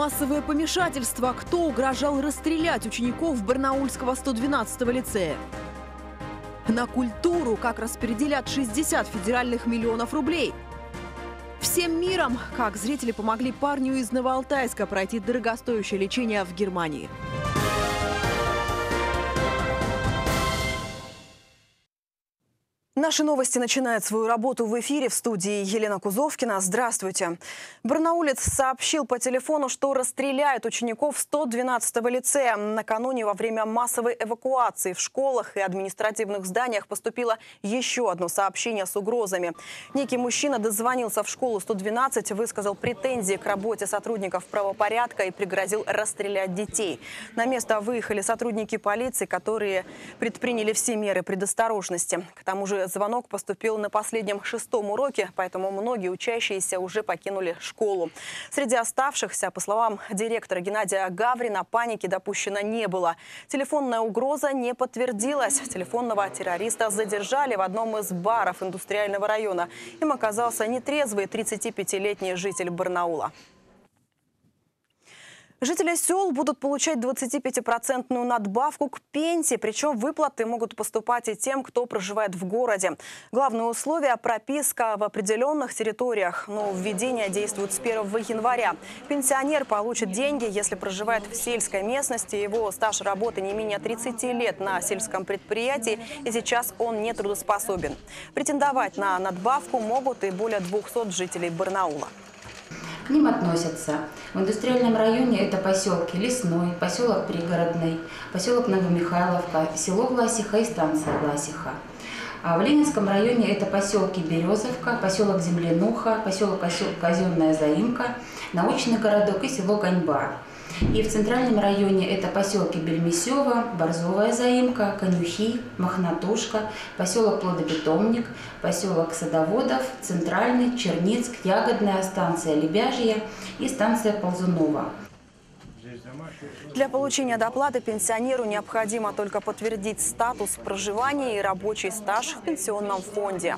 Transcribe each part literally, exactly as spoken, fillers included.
Массовое помешательство. Кто угрожал расстрелять учеников Барнаульского сто двенадцатого лицея? На культуру как распределят шестьдесят федеральных миллионов рублей. Всем миром, как зрители помогли парню из Новоалтайска пройти дорогостоящее лечение в Германии. Наши новости начинают свою работу в эфире. В студии Елена Кузовкина. Здравствуйте. Барнаулец сообщил по телефону, что расстреляют учеников сто двенадцатого лицея. Накануне во время массовой эвакуации в школах и административных зданиях поступило еще одно сообщение с угрозами. Некий мужчина дозвонился в школу сто двенадцать, высказал претензии к работе сотрудников правопорядка и пригрозил расстрелять детей. На место выехали сотрудники полиции, которые предприняли все меры предосторожности. К тому же звонок поступил на последнем шестом уроке, поэтому многие учащиеся уже покинули школу. Среди оставшихся, по словам директора Геннадия Гаврина, паники допущено не было. Телефонная угроза не подтвердилась. Телефонного террориста задержали в одном из баров индустриального района. Им оказался нетрезвый тридцатипятилетний житель Барнаула. Жители сел будут получать двадцатипятипроцентную надбавку к пенсии, причем выплаты могут поступать и тем, кто проживает в городе. Главное условие – прописка в определенных территориях. Но введение действует с первого января. Пенсионер получит деньги, если проживает в сельской местности, его стаж работы не менее тридцати лет на сельском предприятии, и сейчас он не трудоспособен. Претендовать на надбавку могут и более двухсот жителей Барнаула. К ним относятся в индустриальном районе это поселки Лесной, поселок Пригородный, поселок Новомихайловка, село Власиха и станция Власиха. А в Ленинском районе это поселки Березовка, поселок Землянуха, поселок Казенная Заимка, научный городок и село Ганьба. И в центральном районе это поселки Бельмесево, Борзовая Заимка, Конюхи, Мохнатушка, поселок Плодопитомник, поселок Садоводов, Центральный, Черницк, Ягодная, станция Лебяжья и станция Ползунова. Для получения доплаты пенсионеру необходимо только подтвердить статус проживания и рабочий стаж в пенсионном фонде.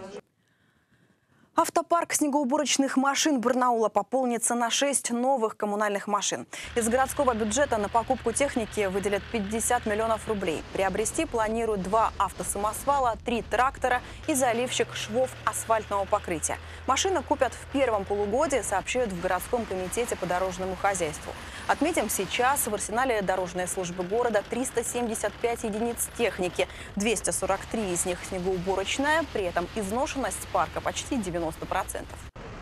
Автопарк снегоуборочных машин Барнаула пополнится на шесть новых коммунальных машин. Из городского бюджета на покупку техники выделят пятьдесят миллионов рублей. Приобрести планируют два автосамосвала, три трактора и заливщик швов асфальтного покрытия. Машины купят в первом полугодии, сообщают в городском комитете по дорожному хозяйству. Отметим, сейчас в арсенале дорожной службы города триста семьдесят пять единиц техники, двести сорок три из них снегоуборочная, при этом изношенность парка почти девяносто процентов.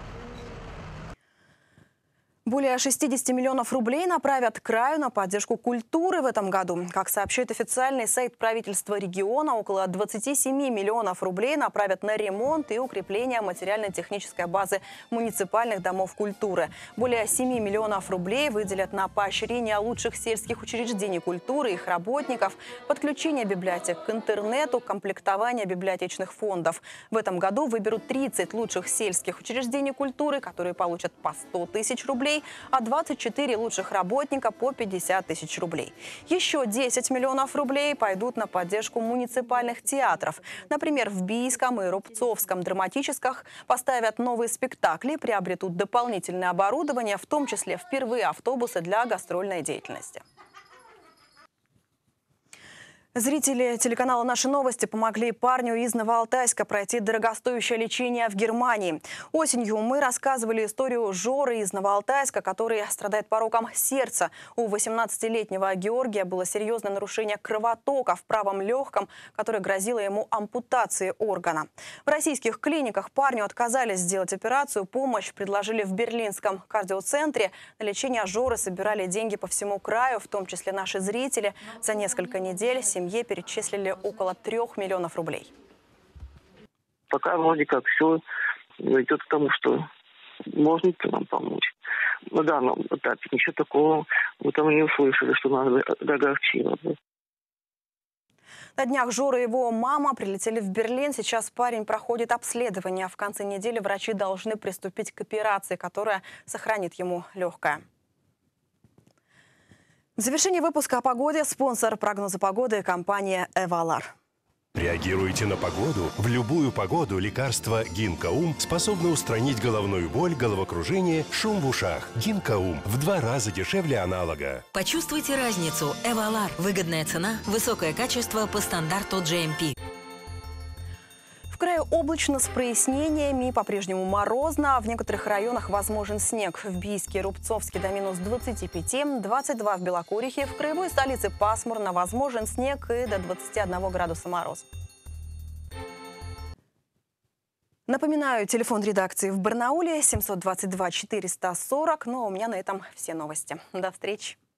Более шестидесяти миллионов рублей направят краю на поддержку культуры в этом году. Как сообщает официальный сайт правительства региона, около двадцати семи миллионов рублей направят на ремонт и укрепление материально-технической базы муниципальных домов культуры. Более семи миллионов рублей выделят на поощрение лучших сельских учреждений культуры, их работников, подключение библиотек к интернету, комплектование библиотечных фондов. В этом году выберут тридцать лучших сельских учреждений культуры, которые получат по сто тысяч рублей, а двадцать четыре лучших работника по пятьдесят тысяч рублей. Еще десять миллионов рублей пойдут на поддержку муниципальных театров. Например, в Бийском и Рубцовском драматических поставят новые спектакли, приобретут дополнительное оборудование, в том числе впервые автобусы для гастрольной деятельности. Зрители телеканала «Наши новости» помогли парню из Новоалтайска пройти дорогостоящее лечение в Германии. Осенью мы рассказывали историю Жоры из Новоалтайска, который страдает пороком сердца. У восемнадцатилетнего Георгия было серьезное нарушение кровотока в правом легком, которое грозило ему ампутацией органа. В российских клиниках парню отказались сделать операцию. Помощь предложили в берлинском кардиоцентре. На лечение Жоры собирали деньги по всему краю, в том числе наши зрители. За несколько недель семье перечислили около трех миллионов рублей. Пока вроде как все идет к тому, что можно нам помочь. На данном этапе ничего такого мы там не услышали, что нас огорчило. На днях Жора и его мама прилетели в Берлин. Сейчас парень проходит обследование. В конце недели врачи должны приступить к операции, которая сохранит ему легкое. В завершении выпуска о погоде спонсор прогноза погоды – компания «Эвалар». Реагируйте на погоду. В любую погоду лекарство Гинкоум способно устранить головную боль, головокружение, шум в ушах. Гинкоум в два раза дешевле аналога. Почувствуйте разницу. Эвалар. Выгодная цена, высокое качество по стандарту джи эм пи. В крае облачно с прояснениями, по-прежнему морозно. В некоторых районах возможен снег. В Бийске, Рубцовске до минус двадцати пяти, двадцать два в Белокурихе. В краевой столице пасмурно, возможен снег и до двадцати одного градуса мороз. Напоминаю, телефон редакции в Барнауле семьсот двадцать два четыреста сорок. Ну а у меня на этом все новости. До встречи.